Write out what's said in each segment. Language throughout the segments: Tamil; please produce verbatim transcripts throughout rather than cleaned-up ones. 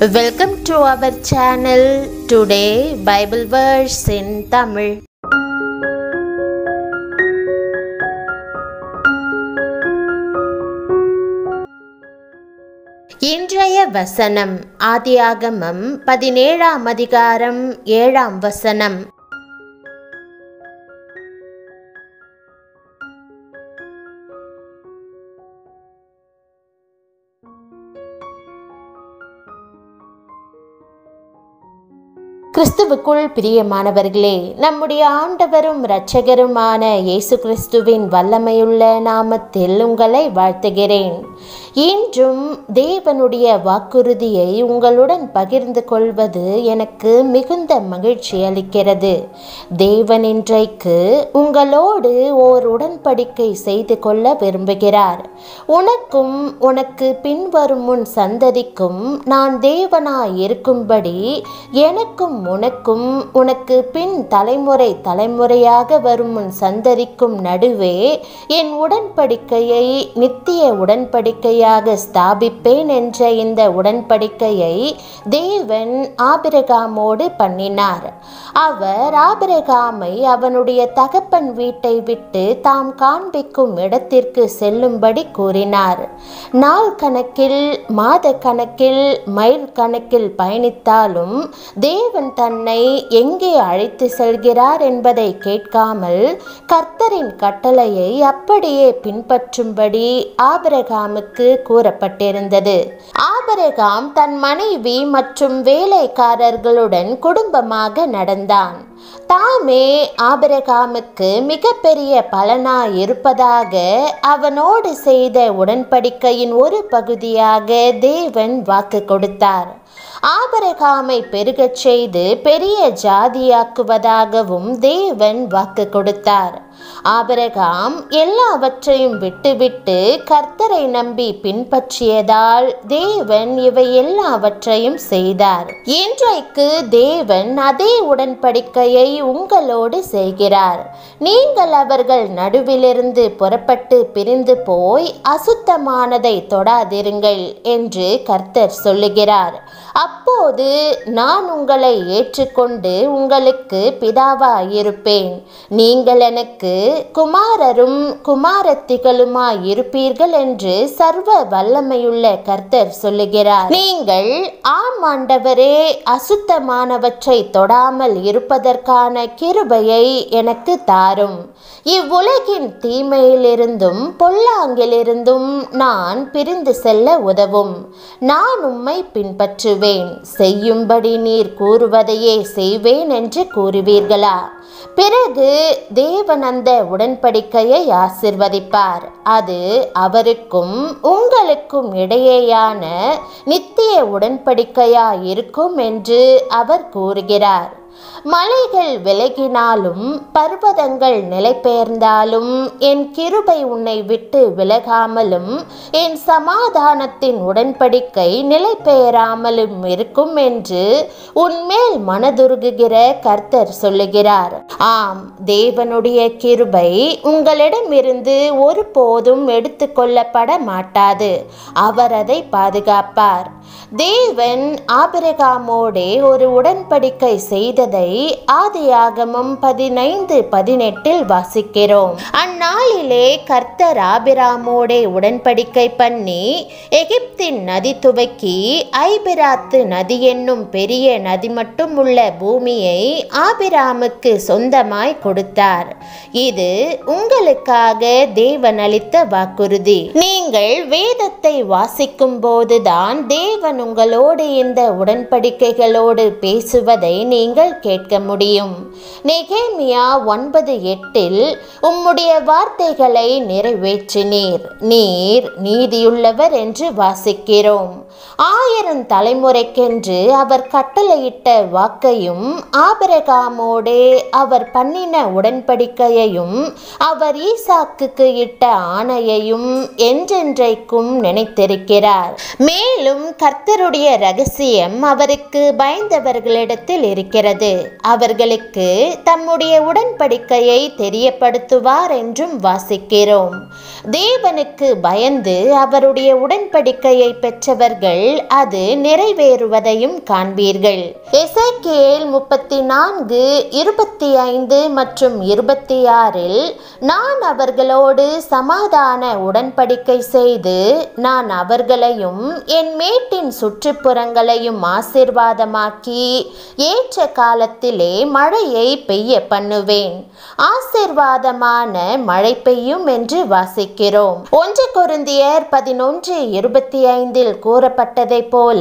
Welcome to our channel. Today Bible verse in Tamil. இன்றைய வசனம் ஆதியாகமம் பதினேழாம் அதிகாரம் ஏழாம் வசனம். கிறிஸ்துவுக்குள் பிரியமானவர்களே, நம்முடைய ஆண்டவரும் இரட்சகருமான இயேசு கிறிஸ்துவின் வல்லமையுள்ள நாமத்தில் உங்களை வாழ்த்துகிறேன். இன்றும் தேவனுடைய வாக்குறுதியை உங்களுடன் பகிர்ந்து கொள்வது எனக்கு மிகுந்த மகிழ்ச்சி அளிக்கிறது. தேவன் இன்றைக்கு உங்களோடு ஓர் உடன்படிக்கை செய்து கொள்ள விரும்புகிறார். உனக்கும் உனக்கு பின்வரும் முன் சந்ததிக்கும் நான் தேவனாய் இருக்கும்படி எனக்கும் உனக்கும் உனக்கு பின் தலைமுறை தலைமுறையாக வரும் உன் சந்ததிக்கும் நடுவே என் உடன்படிக்கையை நித்திய உடன்படிக்கையாக ஸ்தாபிப்பேன் என்ற இந்த உடன்படிக்கையை தேவன் ஆபிரகாமோடு பண்ணினார். அவர் ஆபிரகாமை அவனுடைய தகப்பன் வீட்டை விட்டு தாம் காண்பிக்கும் இடத்திற்கு செல்லும்படி கூறினார். நாள் கணக்கில், மாத கணக்கில், மைல் கணக்கில் பயணித்தாலும் தேவன் தன்னை எங்கே அழைத்து செல்கிறார் என்பதை கேட்காமல் கர்த்தரின் கட்டளையை அப்படியே பின்பற்றும்படி ஆபிரகாமுக்கு கூறப்பட்டிருந்தது. ஆபிரகாம் தன் மனைவி மற்றும் வேலைக்காரர்களுடன் குடும்பமாக நடந்தான். தாமே ஆபிரகாமுக்கு மிகப்பெரிய பலனாய் இருப்பதாக அவனோடு செய்த உடன்படிக்கையின் ஒரு பகுதியாக தேவன் வாக்கு கொடுத்தார். ஆபிரகாமை பெருகச் செய்து பெரிய ஜாதியாக்குவதாகவும் தேவன் வாக்கு கொடுத்தார். ஆபிரகாம் எல்லாவற்றையும் விட்டுவிட்டு கர்த்தரை நம்பி பின்பற்றியதால் தேவன் இவை எல்லாவற்றையும் செய்தார். இன்றைக்கு தேவன் அதே உடன்படிக்கையை உங்களோடு செய்கிறார். நீங்கள் அவர்கள் நடுவிலிருந்து புறப்பட்டு பிரிந்து போய் அசுத்தமானதை தொடாதிருங்கள் என்று கர்த்தர் சொல்லுகிறார். அப்போது நான் உங்களை ஏற்றுக்கொண்டு உங்களுக்கு பிதாவாயிருப்பேன். நீங்கள் எனக்கு குமாரரும் குமாரத்திகளுமாய் இருப்பீர்கள் என்று சர்வ வல்லமையுள்ள கர்த்தர் சொல்லுகிறார். நீங்கள் ஆம் ஆண்டவரே, அசுத்தமானவற்றை தொடாமல் இருப்பதற்கான கிருபையை எனக்கு தாரும். இவ்வுலகின் தீமையிலிருந்தும் பொல்லாங்கிலிருந்தும் நான் பிரிந்து செல்ல உதவும். நான் உம்மை பின்பற்றுவேன். செய்யும்படி நீர் கூறுவதையே செய்வேன் என்று கூறுவீர்களா? பிறகு தேவன் அந்த உடன்படிக்கையை ஆசீர்வதிப்பார். அது அவருக்கும் உங்களுக்கும் இடையேயான நித்திய உடன்படிக்கையாய் இருக்கும் என்று அவர் கூறுகிறார். மலைகள் விலகினாலும் பர்வதங்கள் நிலை பெயர்ந்தாலும் என் கிருபை உன்னை விட்டு விலகாமலும் என் சமாதானத்தின் உடன்படிக்கை நிலை பெயராமலும் இருக்கும் என்று உன்மேல் மனதுருகுகிற கர்த்தர் சொல்லுகிறார். ஆம், தேவனுடைய கிருபை உங்களிடமிருந்து ஒருபோதும் எடுத்து கொள்ளப்பட மாட்டாது. அவர் அதை பாதுகாப்பார். தேவன் ஆபிரகாமோடே ஒரு உடன்படிக்கை செய்ததை ஆதியாகமம் பதினைந்து பதினெட்டில் வாசிக்கிறோம். அந்நாளிலே கர்த்தர் ஆபிராமோடே உடன்படிக்கை பண்ணி எகிப்தின் நதி துவக்கி ஐபிராத்து நதி என்னும் பெரிய நதி மட்டும் உள்ள பூமியை ஆபிராமுக்கு சொந்தமாய் கொடுத்தார். இது உங்களுக்காக தேவன் அளித்த வாக்குறுதி. நீங்கள் வேதத்தை வாசிக்கும் போதுதான் தேவன் உங்களோடு இந்த உடன்படிக்கைகளோடு பேசுவதை நீங்கள் கேட்க முடியும். நெகேமியா ஒன்பது எட்டில் உம்முடைய வார்த்தைகளை நிறைவேற்றினீர், நீர் நீதியுள்ளவர் என்று வாசிக்கிறோம். ஆயிரம் தலைமுறைக்கென்று அவர் கட்டளையிட்ட வாக்கையும் ஆபிரகாமோடே அவர் பண்ணின உடன்படிக்கையையும் அவர் ஈசாக்குக்கு இட்ட ஆணையையும் என்றென்றைக்கும் நினைத்திருக்கிறார். மேலும் கர்த்தருடைய ரகசியம் அவருக்கு பயந்தவர்களிடத்தில் இருக்கிறது. உள்ளது. அவர்களுக்கு தம்முடைய உடன்படிக்கையை தெரியப்படுத்துவார் என்றும் வாசிக்கிறோம். தேவனுக்கு பயந்து அவருடைய உடன்படிக்கையை பெற்றவர்கள் அது நிறைவேறுவதையும் காண்பீர்கள். எசேக்கியேல் முப்பத்தி நான்கு இருபத்தி ஐந்து மற்றும் இருபத்தி ஆறில் நான் அவர்களோடு சமாதான உடன்படிக்கை செய்து நான் அவர்களையும் என் மேட்டின் சுற்றுப்புறங்களையும் ஆசீர்வாதமாக்கி ஏற்ற காலத்திலே மழையை பெய்ய பண்ணுவேன். ஆசீர்வாதமான மழை பெய்யும் என்று வாசிக்கிறோம். ஒன்று கொரிந்தியர் பதினொன்று இருபத்தி ஐந்தில் கூறப்பட்டதை போல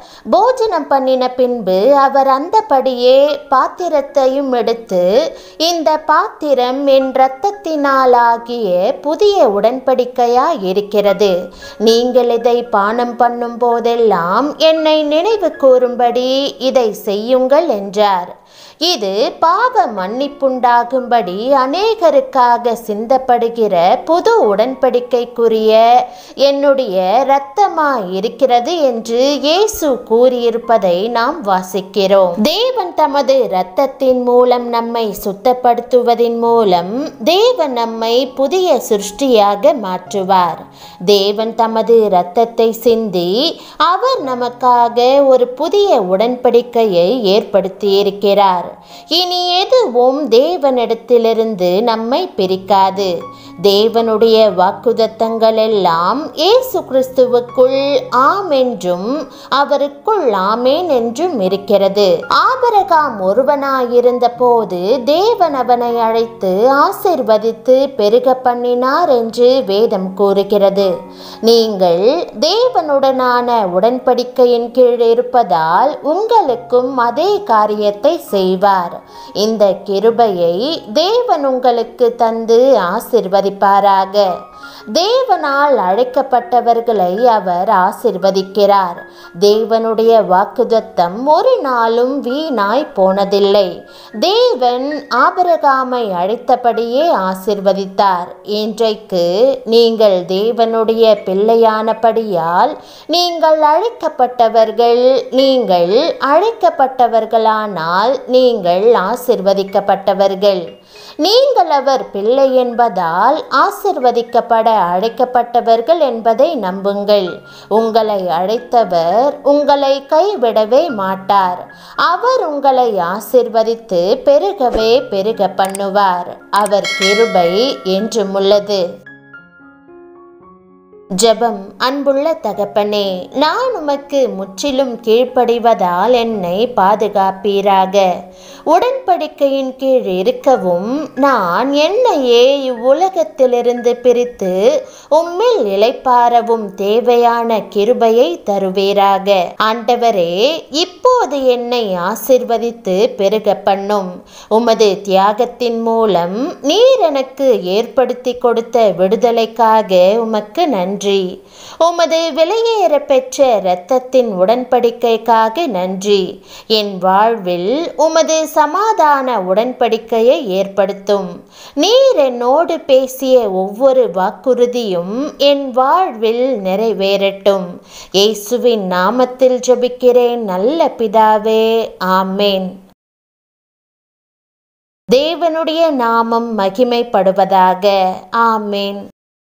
போஜனம் பண்ணின பின்பு அவர் அந்தபடியே பாத்திரத்தையும் எடுத்து, இந்த பாத்திரம் என் இரத்தத்தினாலாகிய புதிய உடன்படிக்கையாய் இருக்கிறது. நீங்கள் இதை பானம் பண்ணும் போதெல்லாம் என்னை நினைவு கூறும்படி இதை செய்யுங்கள் என்றார். இது பாவ மன்னிப்புண்டாகும்படி அநேகருக்காக சிந்தப்படுகிற புது உடன்படிக்கைக்குரிய என்னுடைய இரத்தமாய் இருக்கிறது என்று இயேசு கூறியிருப்பதை நாம் வாசிக்கிறோம். தேவன் தமது இரத்தத்தின் மூலம் நம்மை சுத்தப்படுத்துவதின் மூலம் தேவன் நம்மை புதிய சிருஷ்டியாக மாற்றுவார். தேவன் தமது இரத்தத்தை சிந்தி அவர் நமக்காக ஒரு புதிய உடன்படிக்கையை ஏற்படுத்தியிருக்கிறார். இனி எதுவும் தேவனிடத்திலிருந்து நம்மை பிரிக்காது. தேவனுடைய வாக்குதத்தங்கள் எல்லாம் இயேசு கிறிஸ்துவுக்குள் ஆம் என்றும் அவருக்குள் ஆமேன் என்றும் இருக்கிறது. ஆபிரகாம் ஒருவனாயிருந்த போது தேவன் அவனை அழைத்து ஆசீர்வதித்து பெருக பண்ணினார் என்று வேதம் கூறுகிறது. நீங்கள் தேவனுடனான உடன்படிக்கையின் கீழ் இருப்பதால் உங்களுக்கும் அதே காரியத்தை செய்வார். இந்த கிருபையை தேவன் உங்களுக்கு தந்து ஆசீர்வதிப்பாராக. தேவனால் அழைக்கப்பட்டவர்களை அவர் ஆசீர்வதிக்கிறார். தேவனுடைய வாக்குதத்தம் ஒரு நாளும் வீணாய் போனதில்லை. தேவன் ஆபிரகாமை அழைத்தபடியே ஆசீர்வதித்தார். இன்றைக்கு நீங்கள் தேவனுடைய பிள்ளையானபடியால் நீங்கள் அழைக்கப்பட்டவர்கள். நீங்கள் அழைக்கப்பட்டவர்களானால் நீங்கள் ஆசீர்வதிக்கப்பட்டவர்கள். நீங்கள் அவர் பிள்ளை என்பதால் ஆசீர்வதிக்கப்பட அழைக்கப்பட்டவர்கள் என்பதை நம்புங்கள். உங்களை அழைத்தவர் உங்களை கைவிடவே மாட்டார். அவர் உங்களை ஆசீர்வதித்து பெருகவே பெருக பண்ணுவார். அவர் கிருபை என்றும் உள்ளது. ஜெபம். அன்புள்ள தகப்பனே, நான் உமக்கு முற்றிலும் கீழ்ப்படிவதால் என்னை பாதுகாப்பீராக. உடன்படிக்கையின் கீழ் இருக்கவும் நான் என்னையே இவ்வுலகத்திலிருந்து பிரித்து உம்மில் இளைப்பாறவும் தேவையான கிருபையை தருவீராக. ஆண்டவரே, இப்போது என்னை ஆசீர்வதித்து பெருக பண்ணும். உமது தியாகத்தின் மூலம் நீர் எனக்கு ஏற்படுத்தி கொடுத்த விடுதலைக்காக உமக்கு நன்றி. உமது விலையேற பெற்ற இரத்தத்தின் உடன்படிக்கைக்காக நன்றி. என் வாழ்வில் உமது சமாதான உடன்படிக்கையை ஏற்படுத்தும். நீர் என்னோடு பேசிய ஒவ்வொரு வாக்குறுதியும் என் வாழ்வில் நிறைவேறட்டும். இயேசுவின் நாமத்தில் ஜெபிக்கிறேன் நல்ல பிதாவே, ஆமேன். தேவனுடைய நாமம் மகிமைப்படுவதாக. ஆமேன்.